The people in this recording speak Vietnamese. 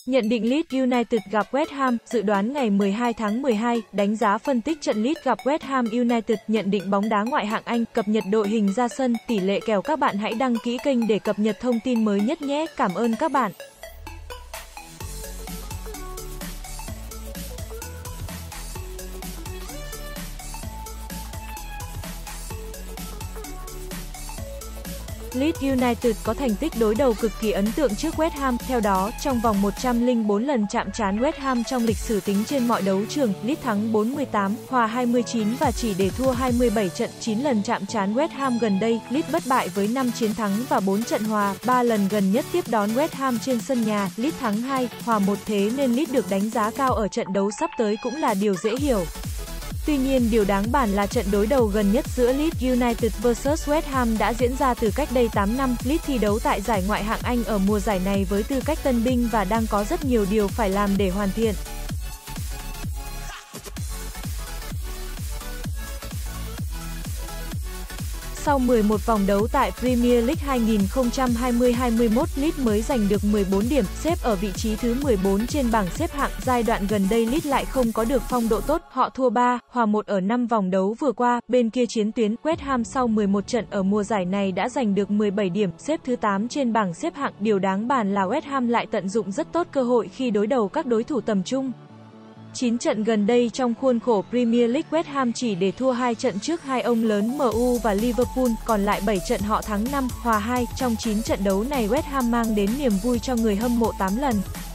Nhận định Leeds United gặp West Ham, dự đoán ngày 12 tháng 12, đánh giá phân tích trận Leeds gặp West Ham United, nhận định bóng đá ngoại hạng Anh, cập nhật đội hình ra sân, tỷ lệ kèo. Các bạn hãy đăng ký kênh để cập nhật thông tin mới nhất nhé. Cảm ơn các bạn. Leeds United có thành tích đối đầu cực kỳ ấn tượng trước West Ham. Theo đó, trong vòng 104 lần chạm trán West Ham trong lịch sử tính trên mọi đấu trường, Leeds thắng 48, hòa 29 và chỉ để thua 27 trận. 9 lần chạm trán West Ham gần đây, Leeds bất bại với 5 chiến thắng và 4 trận hòa. 3 lần gần nhất tiếp đón West Ham trên sân nhà, Leeds thắng 2, hòa 1, thế nên Leeds được đánh giá cao ở trận đấu sắp tới cũng là điều dễ hiểu. Tuy nhiên điều đáng bàn là trận đối đầu gần nhất giữa Leeds United vs West Ham đã diễn ra từ cách đây 8 năm. Leeds thi đấu tại giải Ngoại hạng Anh ở mùa giải này với tư cách tân binh và đang có rất nhiều điều phải làm để hoàn thiện. Sau 11 vòng đấu tại Premier League 2020-21, Leeds mới giành được 14 điểm, xếp ở vị trí thứ 14 trên bảng xếp hạng. Giai đoạn gần đây Leeds lại không có được phong độ tốt, họ thua 3, hòa 1 ở 5 vòng đấu vừa qua. Bên kia chiến tuyến, West Ham sau 11 trận ở mùa giải này đã giành được 17 điểm, xếp thứ 8 trên bảng xếp hạng. Điều đáng bàn là West Ham lại tận dụng rất tốt cơ hội khi đối đầu các đối thủ tầm trung. 9 trận gần đây trong khuôn khổ Premier League, West Ham chỉ để thua 2 trận trước hai ông lớn MU và Liverpool, còn lại 7 trận họ thắng 5, hòa 2. Trong 9 trận đấu này West Ham mang đến niềm vui cho người hâm mộ 8 lần.